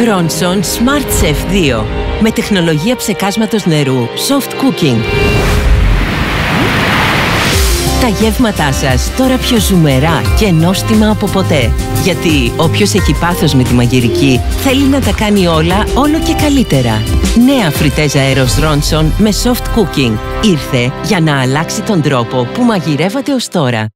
Ronson Smart Chef 2 με τεχνολογία ψεκάσματος νερού Soft Cooking. Τα γεύματά σας τώρα πιο ζουμερά και νόστιμα από ποτέ. Γιατί όποιος έχει πάθος με τη μαγειρική θέλει να τα κάνει όλα όλο και καλύτερα. Νέα φριτέζα αέρος Ronson με Soft Cooking ήρθε για να αλλάξει τον τρόπο που μαγειρεύατε ως τώρα.